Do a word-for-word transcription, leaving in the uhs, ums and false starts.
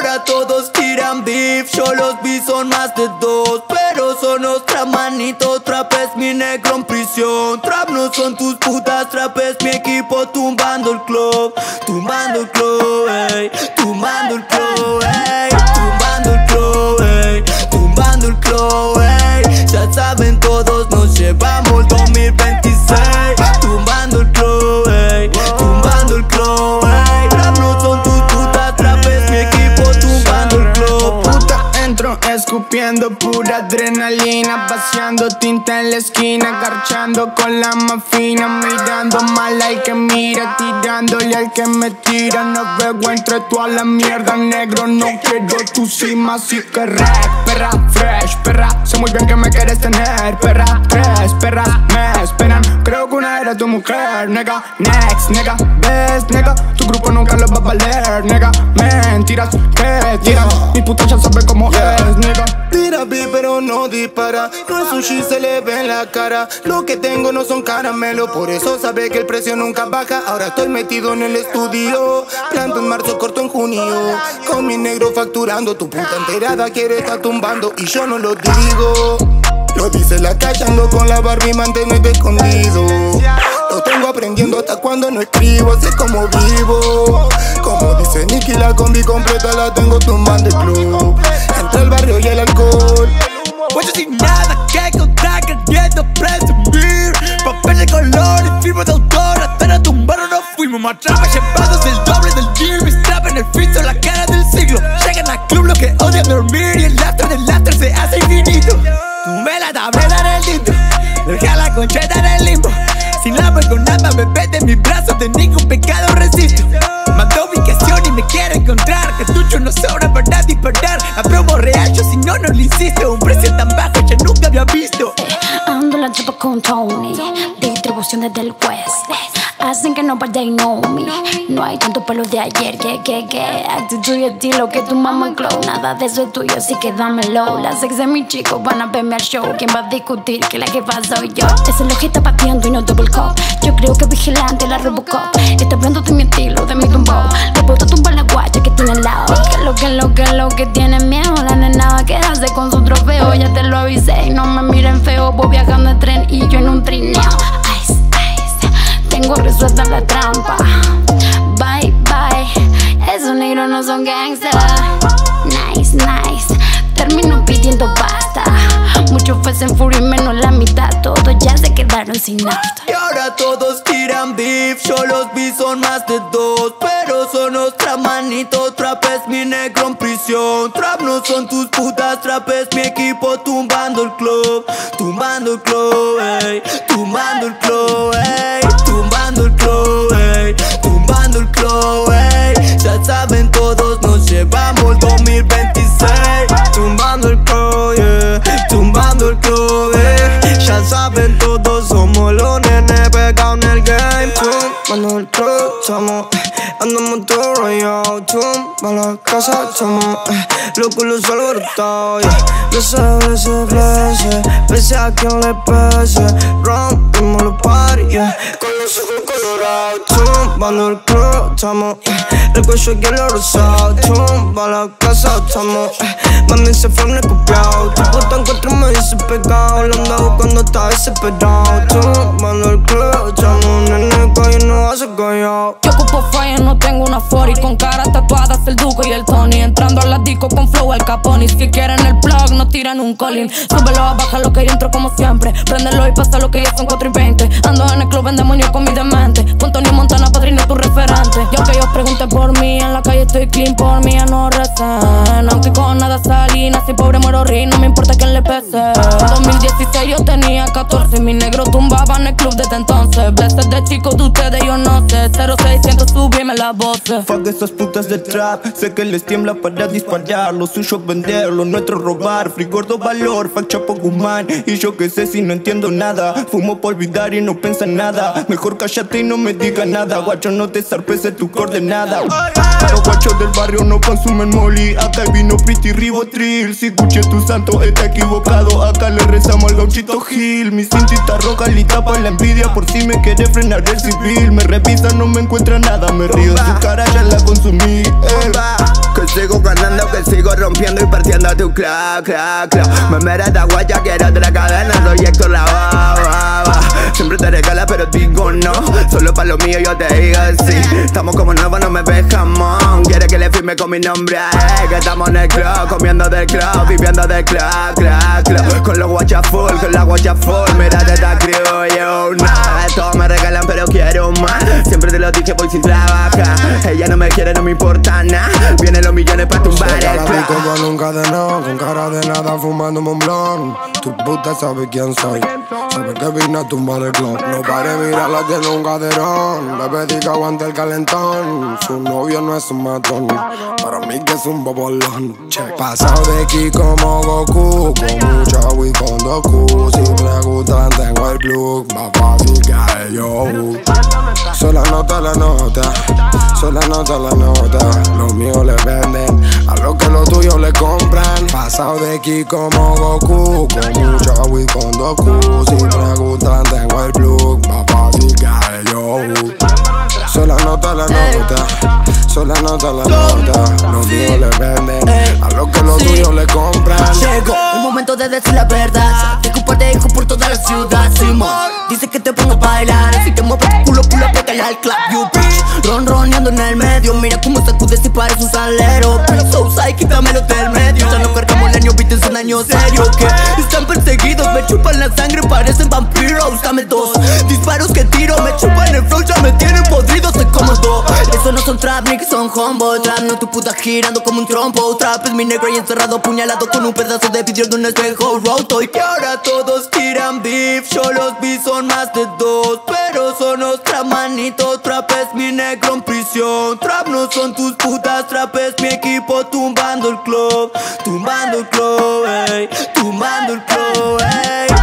ahora todos tiran beef, yo los vi son más de dos, pero son otra manito. Trap es mi negro en prisión, trap no son tus putas, trap es mi equipo tumbando el club, tumbando el club, ey, tumbando el club, ey, tumbando el club, ey, tumbando el club, ey. Ya saben todos, nos llevamos dos mil veintiséis, tumbando el club, ey, tumbando el club, ey. Trap no son tus putas, trap es mi equipo tumbando el club. Puta, entro escupiendo pura adrenalina, vaciando tinta en la esquina, garchando con la más fina, mirando mal al que mira, tirándole al que me tira. Navego entre toda la mierda, negro, no quiero tu cima, así que rap, perra, fresh, perra, sé muy bien que me quieres tener, perra, tres perras me esperan, creo que una era tu mujer, nega, next, nega, ves, nega, tu grupo nunca lo va a valer, nega, mentiras que tiran, mi puta ya sabe cómo es, nega. Tira beat pero no dispara, no es un shit, se le ve en la cara. Lo que tengo no son caramelos, por eso sabe que el precio nunca baja. Ahora estoy metido en el estudio, planto en marzo, corto en junio, con mi negro facturando. Tu puta enterada quiere estar tumbando y yo no lo digo. Lo dice la calle, ando con la Barbie, manténete escondido. Lo tengo aprendiendo hasta cuando no escribo, sé cómo vivo. Como dice Nicky, la combi completa la tengo tumbando el club, entre el barrio y el alcohol. Pues yo sin nada que contar, queriendo presumir papel de color y firma de autor. Hasta la tumbaron no fuimos más trapa, llevados el doble del deal. Mis trap en el piso, la cara del siglo. Llegan al club lo que odian dormir y el lastre del lastre se hace infinito. Tumbé la tableta en el intro, dejé la concheta en el limbo. Sin la con nada, bebé de mis brazos, de ningún pecado resisto. Mandó ubicación y me quiere encontrar, cartucho no sobra para disparar. A promo real, yo si no, no lo insisto. Un precio tan bajo ya nunca había visto. eh, Ando la chapa con Tony, distribución desde el West. Hacen que no vaya y know me. No hay tanto pelo de ayer, que, que, que actitud y estilo que tu mamá clown. Nada de eso es tuyo, así que dámelo. Las ex de mis chicos van a verme al show. ¿Quién va a discutir que la jefa soy yo? Ese lo que está pateando y no double cup. Yo creo que vigilante la Robocop. Está hablando de mi estilo, de mi tumbo. Le puedo tumbar la guacha que tiene al lado. Que lo que lo que lo que tiene miedo. La nena va a quedarse con su trofeo. Ya te lo avisé y no me miren feo. Voy viajando en tren y yo en un trineo. Ice, ice, tengo resuelta la trampa. Bye, bye, esos negros no son gangsters. Nice, nice, termino pidiendo basta. Muchos fue en furia y menos la mitad. Todos ya se quedaron sin nafta. Y ahora todos tiran beef, yo los vi son más de dos, pero son otra manito. Trap es mi negro en prisión, trap no son tus putas, trap es mi equipo tumbando el club, tumbando el club, ey, tumbando el club, ey, tumbando el club, ey, tumbando el club, ey. Ya saben todos, nos llevamos dos mil veintiséis, tumbando el club, yeah, tumbando el club, ey. Ya saben todos, somos los nenes pegados en el game. Tumbando el club, somos, andamos todo rayado. Tumba la casa, somos, los culos alborotados, yeah. Veces, veces, veces, veces a quien le pese. Rompimos los parties, yeah, con los ojos colorados. Tumbando el club, estamos, el cuello y el rosado. Tumba la casa, estamos, mami se fue en copiado. Tu puta encuentro me dice pegado, lo andaba cuando estaba desesperado. Tumbando el club, estamos, nene calle no hace callado. Yo ocupo fire, no tengo una forty. Con caras tatuadas, el Duco y el Tony. Entrando a la disco con flow al Capone. Si quieren el plug, no tiran un colín. Súbelo a baja lo que yo entro como siempre. Préndelo y pasa lo que ya son cuatro y veinte. Ando en el club en demonio con mi demente. Con Tony Montana, padrino tu referente. Y aunque ellos pregunten por mí, en la calle estoy clean, por mí ya no recen. Aunque con nada salí, nací pobre, muero ri, no me importa quién le pese. dos mil dieciséis yo tenía catorce, mi negro tumbaba en el club desde entonces. Blessed de chicos de ustedes yo no sé, cero seiscientos subirme la voz. Fuck esas putas de trap, sé que les tiembla para disparar. Lo suyo vender, lo nuestro robar. Free gordo valor, fuck Chapo Guzmán. Y yo que sé si no entiendo nada. Fumo por olvidar y no piensa en nada. Mejor cállate y no me digas nada. Guacho no te zarpes de tu coordenada. Los guachos del barrio no consumen molly. Acá hay vino piti ribotril. Si escuché tu santo está equivocado. Acá le rezamos al gauchito Gil. Mi cintita roja le tapa la envidia. Por si me quiere frenar el civil. Me revisa, no me encuentra nada. Me río, su cara ya la consumí, eh. Que sigo ganando, que sigo rompiendo y partiendo tu clac, clac, clac. Me merece guaya, quiero otra cadena, soy Héctor la baba. Siempre te regala pero digo no, solo pa' lo mío yo te digo sí. Estamos como nuevos, no me ves jamón. Quiere que le firme con mi nombre, eh, que estamos en el club, comiendo del club, viviendo del club, club, club. Con los guachas full, con la guacha full, mírate esta crew, yo, nada. Todos me regalan pero quiero más. Siempre te lo dije, voy sin trabajar. Ella no me quiere, no me importa nada. Vienen los millones pa' tumbar el club. Con un cadenón, con cara de nada, fumando un blon. Tu puta sabe quién soy, sabe que vine a tumbar el club. No pare, mírala, tiene un caderón. Le pedí que aguante el calentón. Su novio no es un matón, para mí que es un bobolón. Check. Pasado de aquí como Goku, con mucha agua y con Doku. Si preguntan tengo el plug, más fácil que yo. Solo nota la nota, solo nota la nota. Los míos le venden a los que los tuyos le compran. Pasado de aquí como Goku, con mucha agua y con Doku. Si preguntan tengo el plug, más fácil que yo. Solo nota la nota, solo nota la nota. Los míos le venden a los que los tuyos le compran. Llegó el momento de decir la verdad. Te comparte hijo por toda la ciudad, Simón. Dice que te pongo a bailar. Si te mueves tu culo, culo, pégale al clap, you bitch. Ron, roneando en el medio. Mira cómo sacudes y parece un salero. So psy, quítamelo del medio. Ya no cargamos leño, viste, es un año serio. Que están perseguidos, me chupan la sangre, parecen vampiros. Dame dos disparos que tiro, me chupan el flow, ya me tienen podrido, soy cómodo. Eso no son trap, ni que son hombo. Trap no tu puta girando como un trompo. Trap es mi negro y encerrado, puñalado con un pedazo de vidrio de un espejo roto. Y que ahora todos tiran beef, yo los vi son más de dos, pero son otra manito. Trap es mi negro en prisión. Trap no son tus putas, trap es mi equipo tumbando el club. Tumbando el club, ey, tumbando el club, ey.